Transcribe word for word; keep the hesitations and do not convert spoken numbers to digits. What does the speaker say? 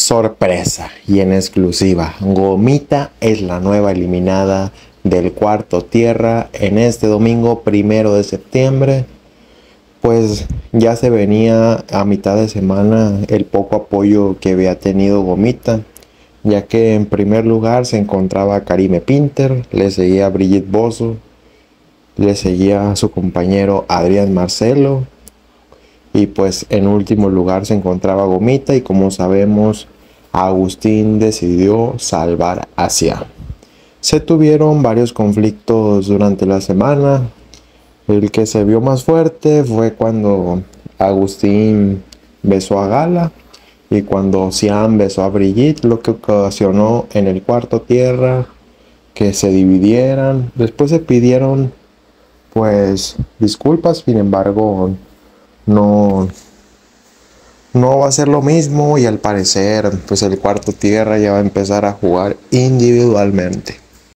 Sorpresa y en exclusiva, Gomita es la nueva eliminada del Cuarto Tierra en este domingo primero de septiembre. Pues ya se venía a mitad de semana el poco apoyo que había tenido Gomita, ya que en primer lugar se encontraba Karime Pinter, le seguía Brigitte Bozo, le seguía a su compañero Adrián Marcelo, y pues en último lugar se encontraba Gomita, y como sabemos Agustín decidió salvar Asia. Se tuvieron varios conflictos durante la semana. El que se vio más fuerte fue cuando Agustín besó a Gala y cuando Siam besó a Brigitte, lo que ocasionó en el Cuarto Tierra que se dividieran. Después se pidieron pues disculpas, sin embargo no no va a ser lo mismo, y al parecer pues el Cuarto Tierra ya va a empezar a jugar individualmente.